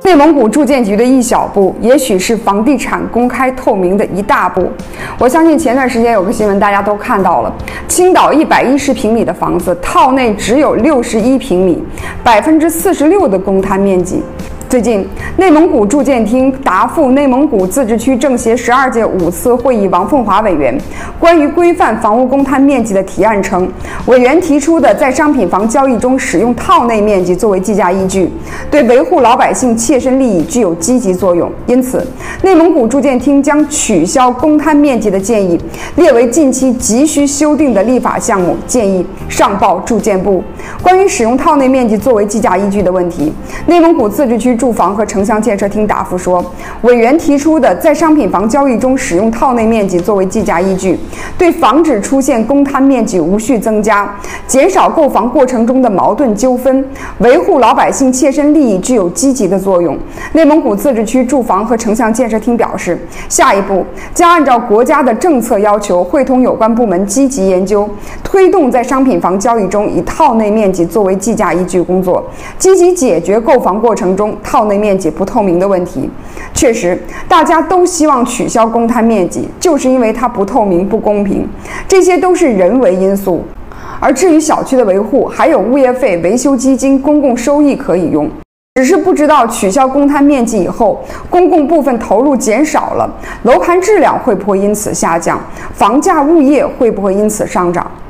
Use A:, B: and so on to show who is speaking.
A: 内蒙古住建局的一小步，也许是房地产公开透明的一大步。我相信前段时间有个新闻，大家都看到了，青岛110平米的房子，套内只有61平米，46%的公摊面积。最近，内蒙古住建厅答复内蒙古自治区政协12届5次会议王凤华委员关于规范房屋公摊面积的提案称，委员提出的在商品房交易中使用套内面积作为计价依据，对维护老百姓切身利益具有积极作用。因此，内蒙古住建厅将取消公摊面积的建议列为近期急需修订的立法项目，建议上报住建部。关于使用套内面积作为计价依据的问题，内蒙古自治区住房和城乡建设厅答复说，委员提出的在商品房交易中使用套内面积作为计价依据，对防止出现公摊面积无序增加、减少购房过程中的矛盾纠纷、维护老百姓切身利益具有积极的作用。内蒙古自治区住房和城乡建设厅表示，下一步将按照国家的政策要求，会同有关部门积极研究，推动在商品房交易中以套内面积作为计价依据工作，积极解决购房过程中套内面积不透明的问题。确实，大家都希望取消公摊面积，就是因为它不透明、不公平，这些都是人为因素。而至于小区的维护，还有物业费、维修基金、公共收益可以用。只是不知道取消公摊面积以后，公共部分投入减少了，楼盘质量会不会因此下降？房价、物业会不会因此上涨？